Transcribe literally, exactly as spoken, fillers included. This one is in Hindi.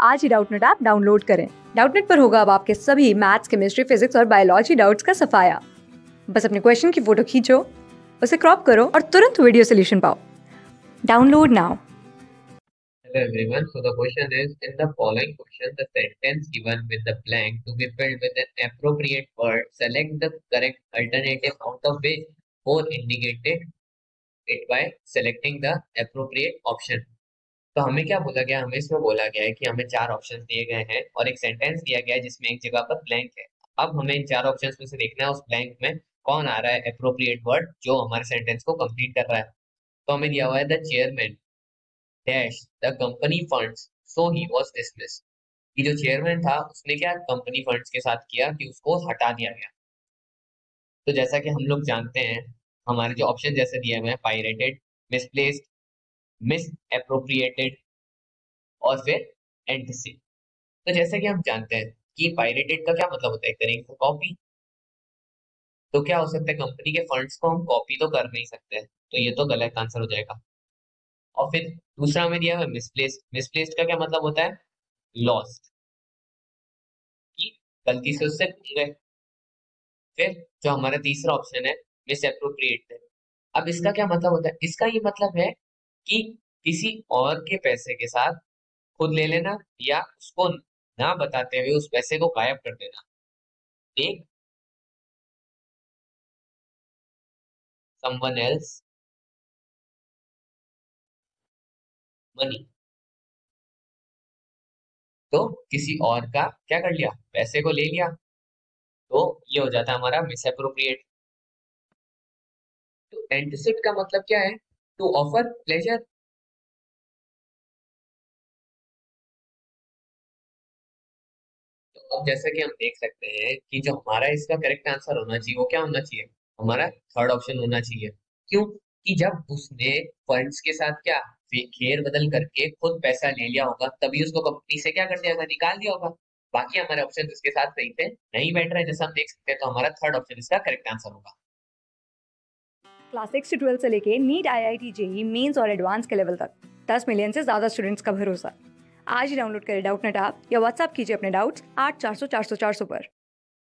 आज ही डाउटनेट ऐप डाउनलोड करें। डाउटनेट पर होगा अब आपके सभी मैथ्स, केमिस्ट्री, फिजिक्स और बायोलॉजी डाउट्स का सफाया। बस अपने क्वेश्चन की फोटो खींचो, उसे क्रॉप करो और तुरंत वीडियो सोल्यूशन पाओ। Download now. Hello everyone. So the question is, in the following question, the sentence given with the blank to be filled with an appropriate word, select the correct alternative out of which four indicated it by selecting the appropriate option. तो हमें क्या बोला गया, हमें इसमें बोला गया है कि हमें चार ऑप्शन दिए गए हैं और एक सेंटेंस दिया गया है जिसमें एक जगह पर ब्लैंक है। अब हमें इन चार ऑप्शंस में से देखना है उस ब्लैंक में कौन आ रहा है अप्रोप्रिएट वर्ड जो हमारे सेंटेंस को कंप्लीट कर रहा है। तो हमें दिया हुआ है the chairman dash the company funds so he was dismissed. कि जो चेयरमैन था उसने क्या कंपनी फंड्स के साथ किया कि उसको हटा दिया गया। तो जैसा कि हम लोग जानते हैं, हमारे जो ऑप्शन जैसे दिए हुए हैं पायरेटेड, मिसप्लेस्ड, मिस अप्रोप्रिएटेड और फिर एंटिसिड। तो जैसे कि हम जानते हैं कि पायरेटेड का क्या मतलब होता है, करेंगे तो कॉपी। तो क्या हो सकता है, कंपनी के फंड्स को हम कॉपी तो कर नहीं सकते, तो ये तो गलत आंसर हो जाएगा। और फिर दूसरा हमें दिया हुआ है मिसप्लेस्ड। मिसप्लेस्ड का क्या मतलब होता है, लॉस्ट, कि गलती से उससे खो गए। फिर जो हमारा तीसरा ऑप्शन है मिस अप्रोप्रिएट, अब इसका क्या मतलब होता है, इसका ये मतलब है कि किसी और के पैसे के साथ खुद ले लेना या उसको ना बताते हुए उस पैसे को गायब कर देना। एक someone else money, तो किसी और का क्या कर लिया, पैसे को ले लिया। तो ये हो जाता है हमारा मिस अप्रोप्रिएट। तो एंटिसिड का मतलब क्या है, टू ऑफर प्लेजर। तो अब जैसा कि हम देख सकते हैं कि जो हमारा इसका करेक्ट आंसर होना चाहिए वो क्या होना चाहिए, हमारा थर्ड ऑप्शन होना चाहिए। क्यों, कि जब उसने फंड्स के साथ क्या फे- फेर बदल करके खुद पैसा ले लिया होगा तभी उसको कंपनी से क्या कर दिया होगा, निकाल दिया होगा। बाकी हमारे ऑप्शन इसके साथ सही थे, नहीं बैठ रहे जैसा हम देख सकते हैं, तो हमारा थर्ड ऑप्शन इसका करेक्ट आंसर होगा। क्लास सिक्स से ट्वेल्थ से लेके NEET, I I T, JEE mains और एडवांस के लेवल तक दस मिलियन से ज्यादा स्टूडेंट्स का भरोसा। आज ही डाउनलोड करें डाउटनेट ऐप या व्हाट्सएप कीजिए अपने डाउट्स आठ चार सौ चार सौ चार सौ पर।